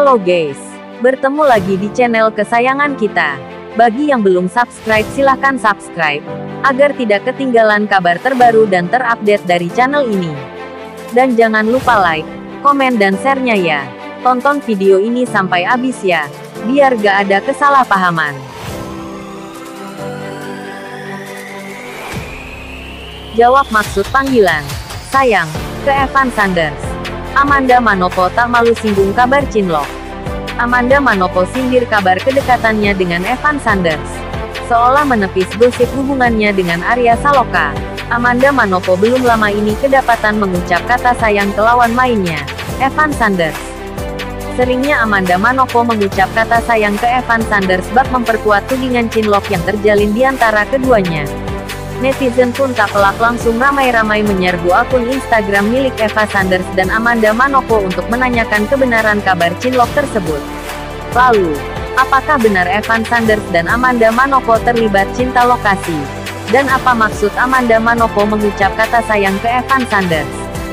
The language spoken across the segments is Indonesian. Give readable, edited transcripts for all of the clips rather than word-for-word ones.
Halo guys, bertemu lagi di channel kesayangan kita. Bagi yang belum subscribe silahkan subscribe, agar tidak ketinggalan kabar terbaru dan terupdate dari channel ini. Dan jangan lupa like, komen dan share-nya ya. Tonton video ini sampai habis ya, biar gak ada kesalahpahaman. Jawab maksud panggilan sayang ke Evan Sanders. Amanda Manopo tak malu singgung kabar cinlok. Amanda Manopo sindir kabar kedekatannya dengan Evan Sanders, seolah menepis gosip hubungannya dengan Arya Saloka. Amanda Manopo belum lama ini kedapatan mengucap kata sayang ke lawan mainnya, Evan Sanders. Seringnya Amanda Manopo mengucap kata sayang ke Evan Sanders bak memperkuat tudingan cinlok yang terjalin di antara keduanya. Netizen pun tak pelak langsung ramai-ramai menyerbu akun Instagram milik Eva Sanders dan Amanda Manopo untuk menanyakan kebenaran kabar cinlok tersebut. Lalu, apakah benar Evan Sanders dan Amanda Manopo terlibat cinta lokasi? Dan apa maksud Amanda Manopo mengucap kata sayang ke Evan Sanders?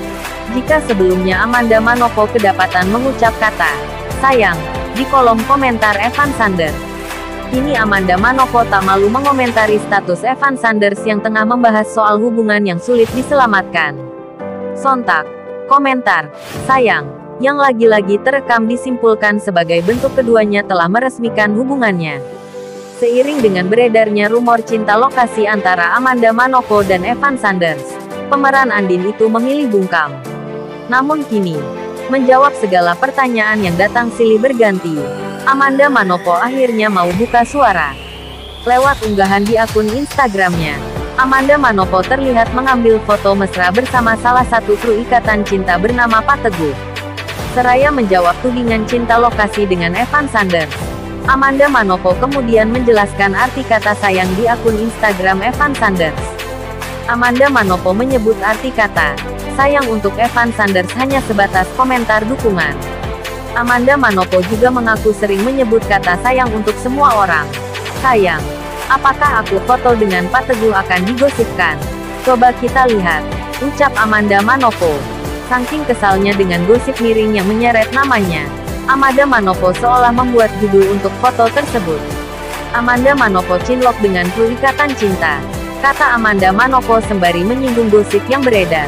Jika sebelumnya Amanda Manopo kedapatan mengucap kata sayang di kolom komentar Evan Sanders, kini Amanda Manopo tak malu mengomentari status Evan Sanders yang tengah membahas soal hubungan yang sulit diselamatkan. Sontak, komentar sayang yang lagi-lagi terekam disimpulkan sebagai bentuk keduanya telah meresmikan hubungannya. Seiring dengan beredarnya rumor cinta lokasi antara Amanda Manopo dan Evan Sanders, pemeran Andin itu memilih bungkam. Namun kini, menjawab segala pertanyaan yang datang silih berganti, Amanda Manopo akhirnya mau buka suara. Lewat unggahan di akun Instagramnya, Amanda Manopo terlihat mengambil foto mesra bersama salah satu kru ikatan cinta bernama Pak Teguh. Seraya menjawab tudingan cinta lokasi dengan Evan Sanders, Amanda Manopo kemudian menjelaskan arti kata sayang di akun Instagram Evan Sanders. Amanda Manopo menyebut arti kata sayang untuk Evan Sanders hanya sebatas komentar dukungan. Amanda Manopo juga mengaku sering menyebut kata sayang untuk semua orang. Sayang, apakah aku foto dengan Pak Teguh akan digosipkan? Coba kita lihat, ucap Amanda Manopo. Saking kesalnya dengan gosip miring yang menyeret namanya, Amanda Manopo seolah membuat judul untuk foto tersebut. Amanda Manopo cinlok dengan kru ikatan cinta, kata Amanda Manopo sembari menyinggung gosip yang beredar.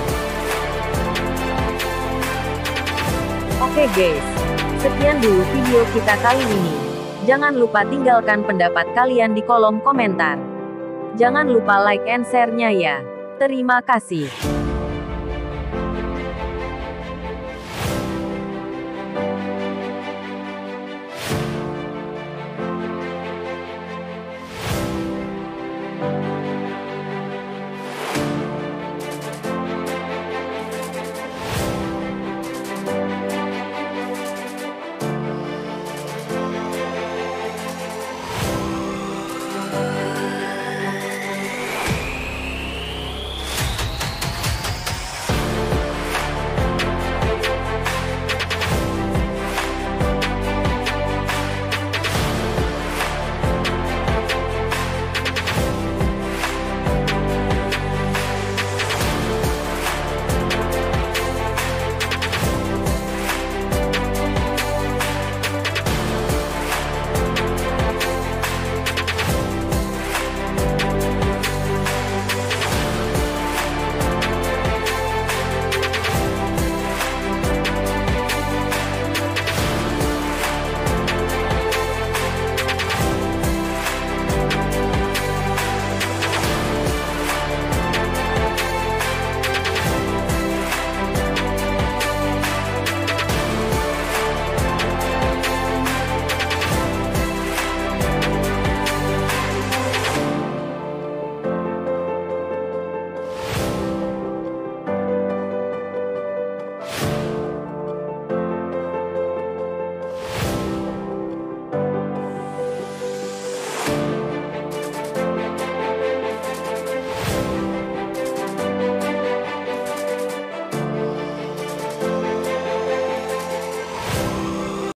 Oke guys, sekian dulu video kita kali ini. Jangan lupa tinggalkan pendapat kalian di kolom komentar. Jangan lupa like and share-nya ya. Terima kasih.